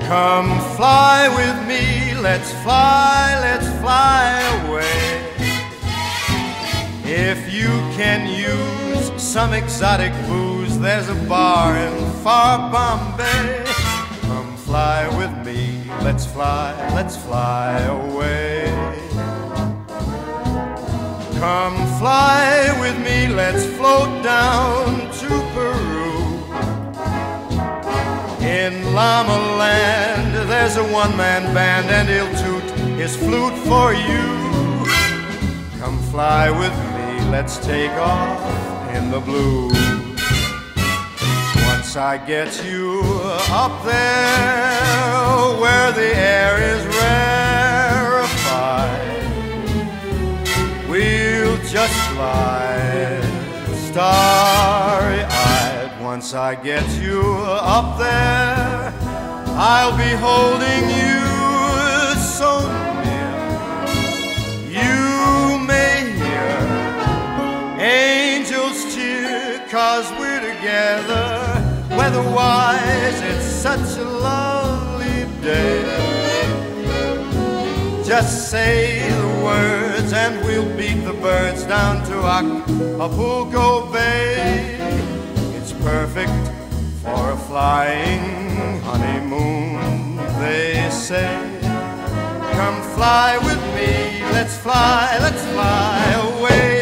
Come fly with me, let's fly away. If you can use some exotic booze, there's a bar in far Bombay. Come fly with me, let's fly away. Come fly with me, let's float down to Peru. In Llama Land, there's a one-man band, and he'll toot his flute for you. Come fly with me, let's take off in the blue. Once I get you up there where the air is rarefied, we'll just glide starry-eyed. Once I get you up there, I'll be holding you so near. You may hear angels cheer, 'cause we're together. Weather-wise, it's such a lovely day. Just say the words and we'll beat the birds down to Acapulco Bay. It's perfect for a flying honeymoon, they say. Come fly with me, let's fly away.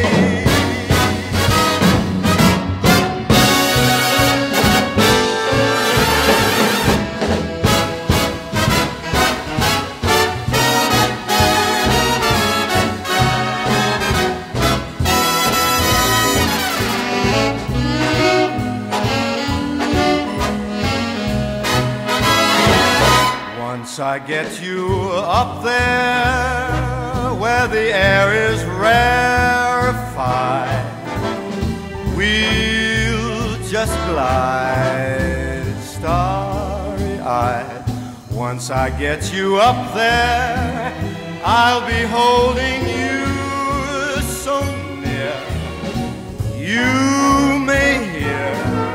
Once I get you up there where the air is rarefied, we'll just glide starry-eyed. Once I get you up there, I'll be holding you so near. You may hear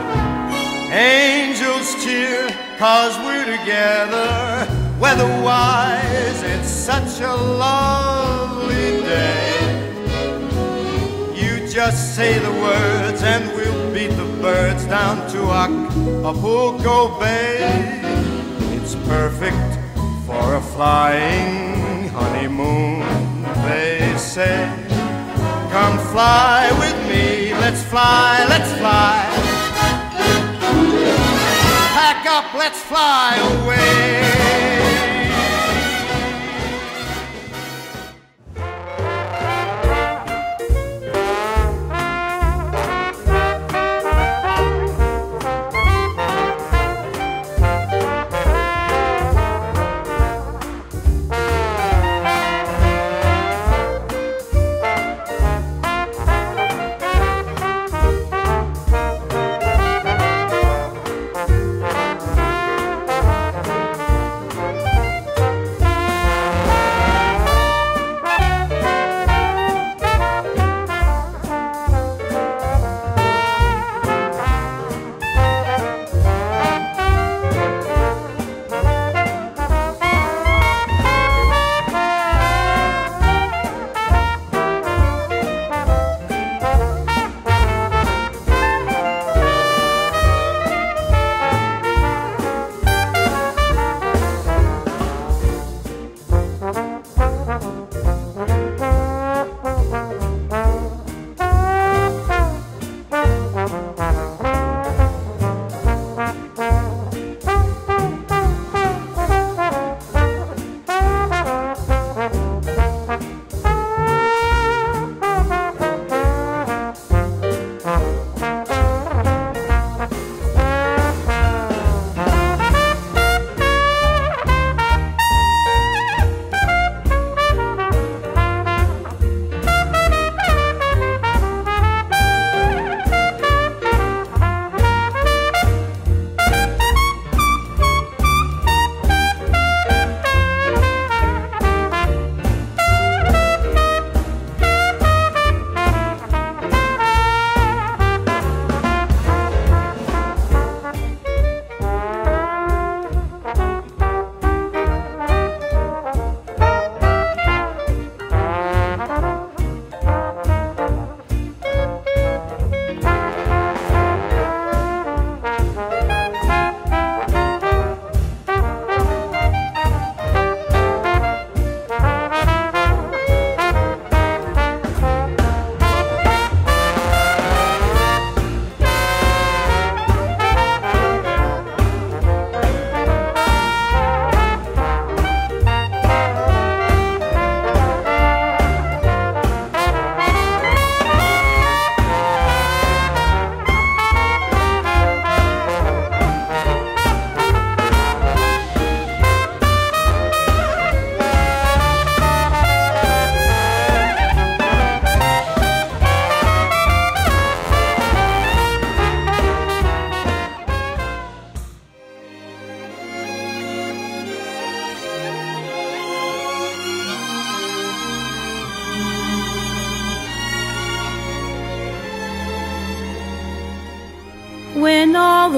angels cheer, 'cause we're together. Weather-wise, it's such a lovely day. You just say the words and we'll beat the birds down to Acapulco Bay. It's perfect for a flying honeymoon, they say. Come fly with me, let's fly. Pack up, let's fly away.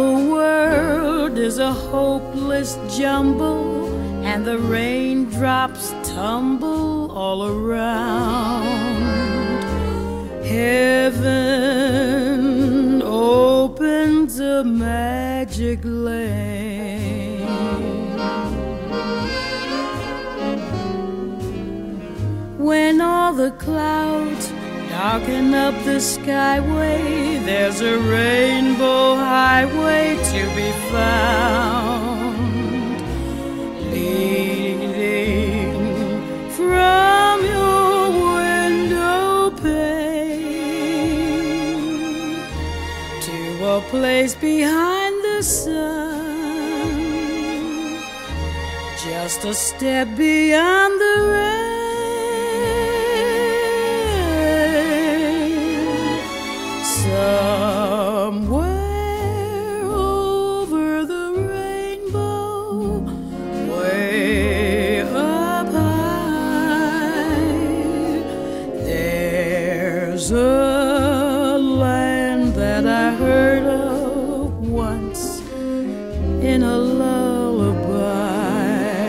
whole world is a hopeless jumble, and the raindrops tumble all around. Heaven opens a magic lane. When all the clouds darken up the skyway, there's a rainbow highway to be found, leading from your window pane to a place behind the sun, just a step beyond the rain. Somewhere over the rainbow, way up high, there's a land that I heard of once in a lullaby.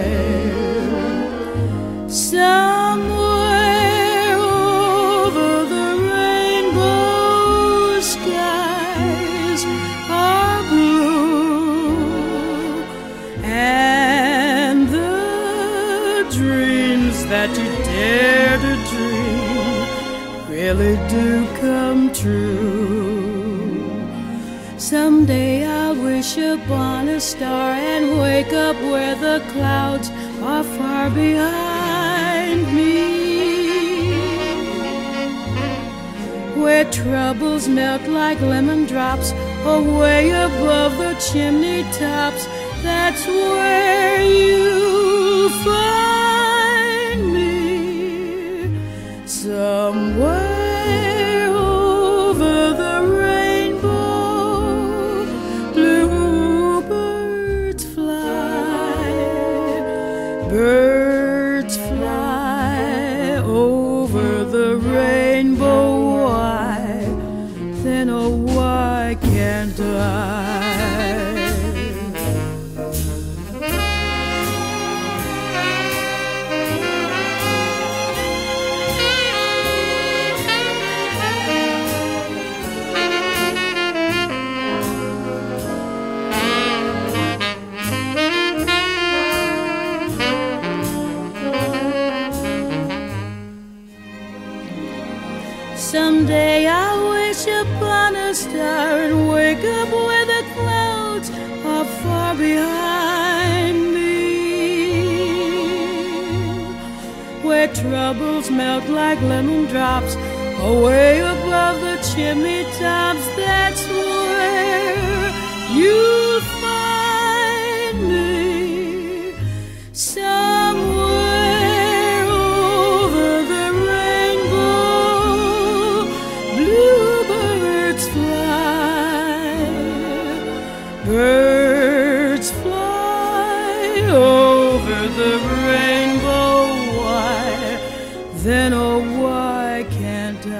Somewhere over the rainbow, skies are blue, and the dreams that you dare to dream really do come true. Someday I'll wish upon a star and wake up where the clouds are far behind me, where troubles melt like lemon drops away above the chimney tops. That's where you'll find me. Somewhere over the rainbow, bluebirds fly, birds fly over the rainbow. Why, then oh why can't I? Someday I'll wish upon a star and wake up where the clouds are far behind me, where troubles melt like lemon drops away above the chimney tops. That's where you'll find me. Somewhere over the rainbow, bluebirds fly, birds fly over the rainbow. Why, then oh why can't I?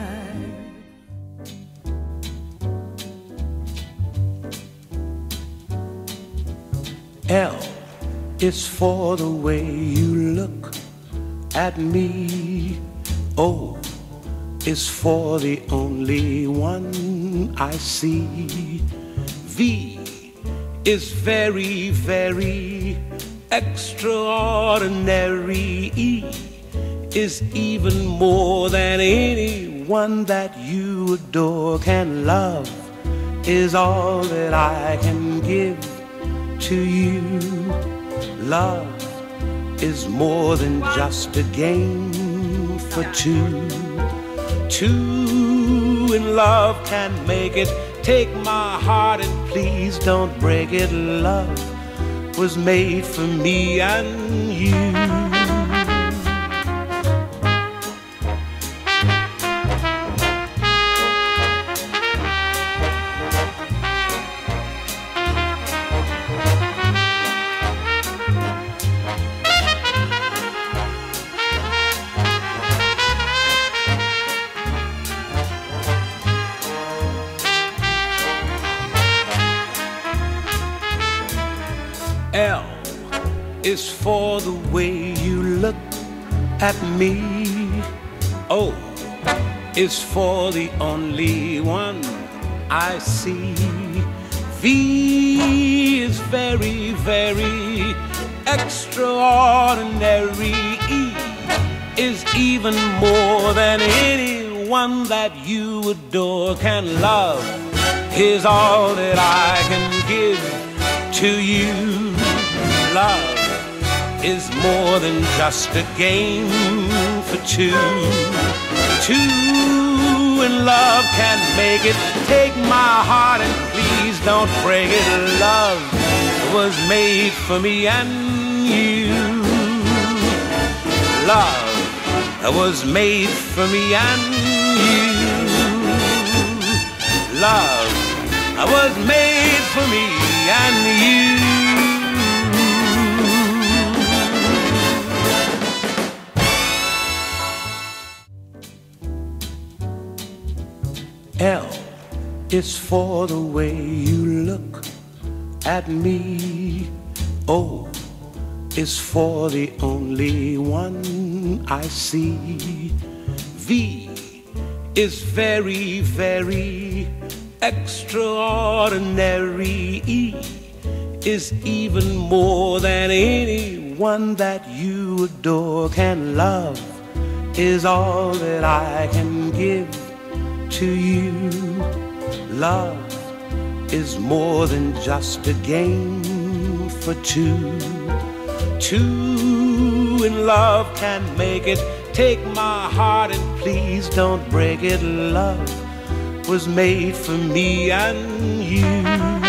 L is for the way you look at me. O is for the only one I see. V is very, very extraordinary. E is even more than anyone that you adore can love, is all that I can give to you. Love is more than just a game for two. Two in love can make it. Take my heart and please don't break it. Love was made for me and you. L is for the way you look at me. O is for the only one I see. V is very, very extraordinary. E is even more than anyone that you adore can love. Is all that I can give to you. Love is more than just a game for two. Two in love can make it. Take my heart and please don't break it. Love was made for me and you. Love was made for me and you. Love was made for me and you. L is for the way you look at me. O is for the only one I see. V is very, very extraordinary. E is even more than anyone that you adore can love. Is all that I can give to you. Love is more than just a game for two. Two in love can make it. Take my heart and please don't break it. Love was made for me and you.